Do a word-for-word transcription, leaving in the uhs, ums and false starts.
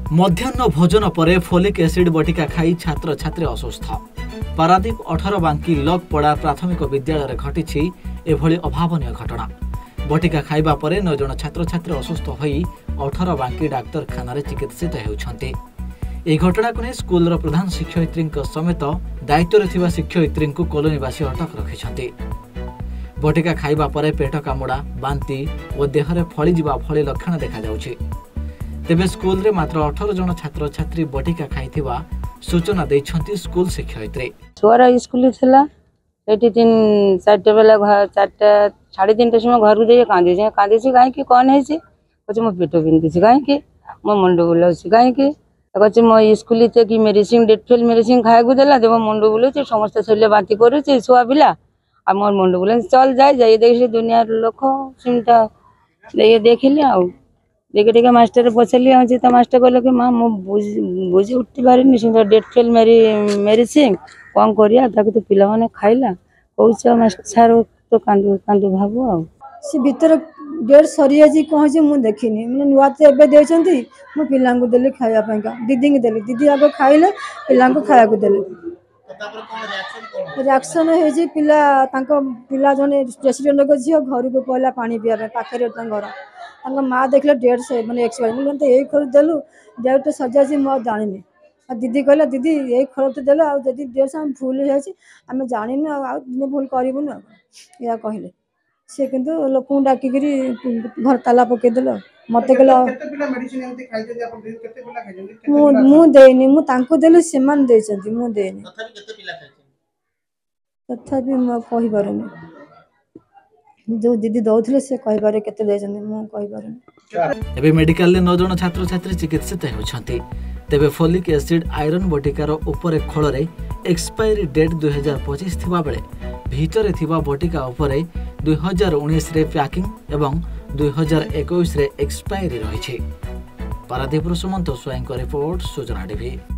मध्याह्न भोजन पर फोलिक एसिड बटिका खाई छात्र छात्री असुस्थ। पारादीप अठार बांकी लकपड़ा प्राथमिक विद्यालय घटी एभली अभावनीय घटना। बटिका खाइबा परे नौ जन छात्र छात्री असुस्थ होई अठार बांकी डाक्तरखाना चिकित्सित होउछन्ते। ए घटना को स्कूल प्रधान शिक्षयित्री समेत दायित्व थिबा शिक्षयित्री को कॉलोनीवासी अटक रखिछन्ते। बटिका खाइबा परे पेट कामुड़ा, बांती और देहरे फली जिबा भली लक्षण देखा जाउछि। तेबे स्कूल रे मात्र अठारह जन छात्र छात्री बटिका खाइथिबा सूचना दैछन्ति स्कूल शिक्षयित्री। छोरा स्कूल थिला एटी तीन चारटे बेला घर चारटा साढ़े तीन टे समय घर दे कांदी जे कांदी छी काहे कि कोन है छी कुछ मो पेट बिंदी छी काहे कि मो मुंडो बुलाउ छी काहे कि कुछ मो स्कूल ते कि मेडिसिन डेटफेल मेडिसिन खाए को देला जब मुंडो बुलाउ छी समस्त शरीर बांती करू छी छुआ पिला आ मोर मुंडो बुलाउ चल जाय जाय देखि दुनिया लोक सिमटा ले देखिले आ देखे देखे मास्टर पचली आछि त मास्टर कहले कि मां मो बुझी उठी पारिनी सिंह डेटफेल मेरी मेडिसिन कौन करिया ताकि तो पिला माने खाइला कहूछ मास्टर सार तो कांदू कांदू भाबो आ से भीतर डेट सरी आछि कहै मु देखिनी मने नुवा ते एबे देछंती मो पिला को देले खाया पयका दीदी के देले दीदी आगे खाइले पिला को खाया को देले रिएक्शन है जे पिला तांको पिला जने प्रेसिडेंट को जियो घर को कहला पानी पिया पाखरे घर तांको माँ देखले डेढ़ से मैंने एक्सपायर मुझे तो यही खोल देलु डेढ़ तो सजा से मैं जानी आ दीदी कहला दीदी यही खोल तो देल आदि डेढ़ से भूल आम जानी दिन भूल करूँ या कहले सी कि लोक डाकिक घर ताला पकईदेल मत कहला मुदेनी मुदेली से मुदेनी तथापि मुझे पारुनी जो दीदी दौले से कहि पारे केते देजन मु कहि पारे। एबे मेडिकल ले नौ जन छात्र छात्री चिकित्सित होछन्ते। तेबे फोलिक एसिड आयरन बटिकार ऊपर खोल रे एक्सपायरी डेट दो हज़ार पच्चीस थिबा बेले भीतर थिबा बटिका ऊपर दो हज़ार उन्नीस रे पैकिंग एवं दो हज़ार इक्कीस रे एक्सपायरी रहिछि। पारादीप सुमंत स्वयं को रिपोर्ट सूचना टीवी।